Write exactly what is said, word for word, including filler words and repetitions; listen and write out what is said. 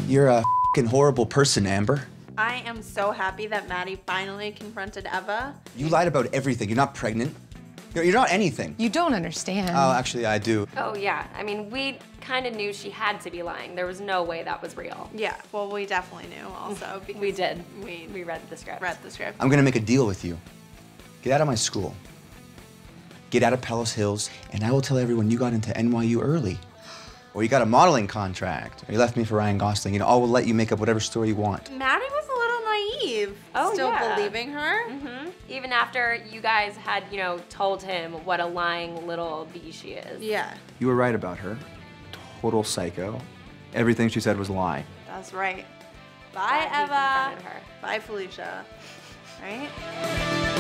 You're a f***ing horrible person, Amber. I am so happy that Matty finally confronted Eva. You lied about everything. You're not pregnant. You're, you're not anything. You don't understand. Oh, actually, I do. Oh, yeah. I mean, we kind of knew she had to be lying. There was no way that was real. Yeah, well, we definitely knew also. Because We did. We, We read the script. read the script. I'm gonna make a deal with you. Get out of my school. Get out of Palos Hills, and I will tell everyone you got into N Y U early. Or you got a modeling contract. Or you left me for Ryan Gosling. You know, I will let you make up whatever story you want. Matty was a little naive. Oh, Still yeah. believing her. Mm-hmm. Even after you guys had, you know, told him what a lying little bee she is. Yeah, You were right about her. Total psycho. Everything she said was a lie. that's right. Glad Bye, he Eva. confronted her. Bye, Felicia. Right?